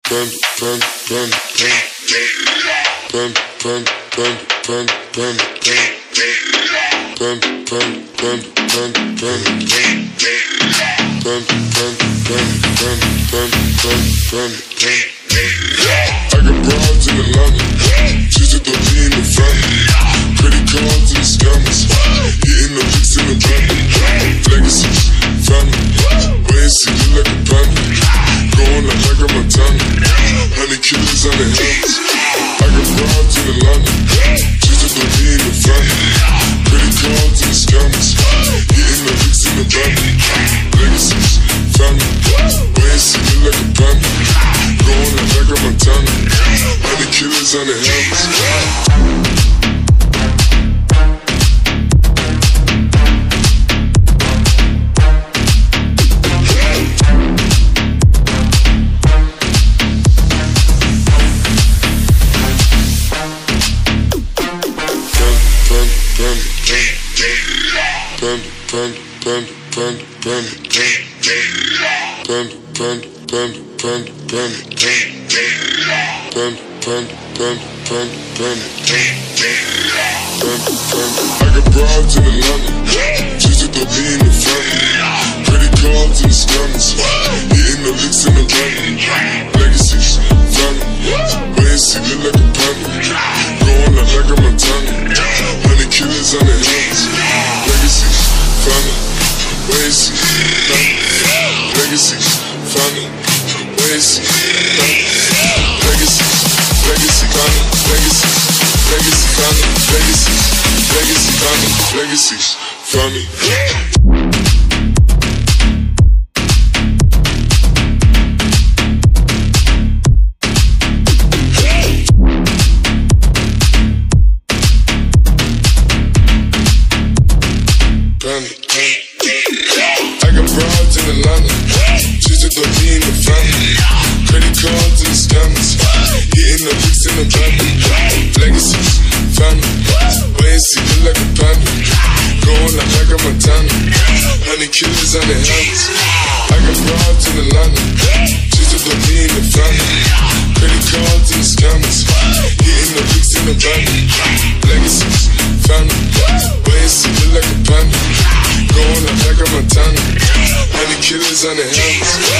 I got broads in Atlanta, she's at the V in the family. Credit cards and scammers, hitting the licks in the van. Legacies, family, ways to look like a panda. Going out like a Montana, 100 killers on their hands. I got broads in Atlanta, she's at the V in the family. Credit cards and scammers, hitting the licks in the van. Legacies, family, ways to look like a panda. Going out like a Montana, 100 killers on their hands. I got broads in Atlanta, she's at the V in the family. Credit cards and scammers, hitting the licks in the van. Legacies, family, ways to look like a panda. Going out like a Montana, 100 killers on their hands. Legacies, family, ways to family. Legacies, family, ways to family. Legacies, legacy, family, legacies. Legacy, family, legacies, legacy, family, legacies, family. I got broads in Atlanta, she's at the V in the family. Credit cards and scammers, hitting the licks in the van. Legacies, family, ways to look like a panda. Going out like a Montana, 100 killers on their hands. I got broads in Atlanta, she's at the V in the family. Credit cards and scammers, hitting the licks in the van. Legacies, family, ways to look like a panda. Going out like a Montana, 100 killers on their hands.